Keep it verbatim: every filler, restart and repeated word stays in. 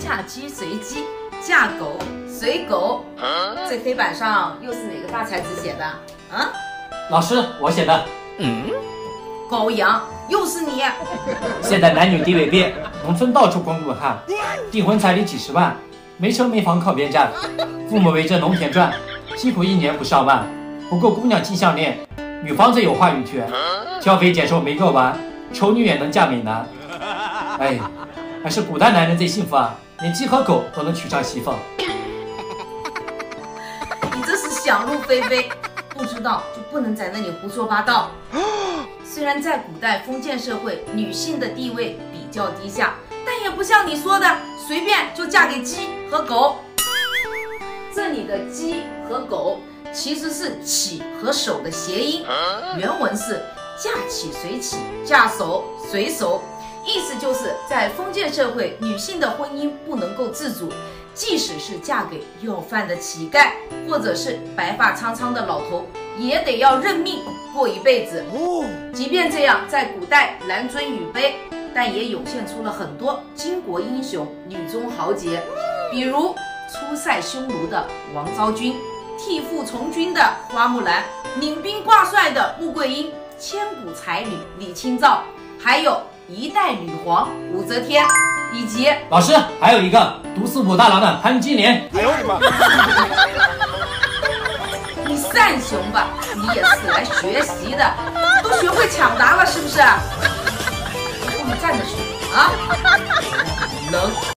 嫁鸡随鸡，嫁狗随狗。这黑板上又是哪个大才子写的？啊？ 老师，我写的。 嗯。高阳，又是你。 现在男女地位变，农村到处光棍汉，订婚彩礼几十万，没车没房靠边站，父母围着农田转，辛苦一年不上万，不够姑娘系项链，女方子有话语权，挑肥拣瘦没个完，丑女也能嫁美男。哎，还是古代男人最幸福啊，连鸡和狗都能娶上媳妇。 你这是想入非非，不知道就不能在那里胡说八道。虽然在古代封建社会，女性的地位比较低下，但也不像你说的随便就嫁给鸡和狗。这里的鸡和狗其实是起和守的谐音，原文是嫁起随起，嫁守随守，意思就是在封建社会，女性的婚姻不能够自主，即使是嫁给要饭的乞丐，或者是白发苍苍的老头，也得要认命过一辈子。即便这样，在古代男尊女卑，但也涌现出了很多巾帼英雄、女中豪杰，比如出塞匈奴的王昭君，替父从军的花木兰，领兵挂帅的穆桂英，千古才女李清照，还有一代女皇武则天，以及老师还有一个毒死武大郎的潘金莲。哎呦我的妈！ 你善雄吧，你也是来学习的，都学会抢答了是不是？以后你站着学啊，冷。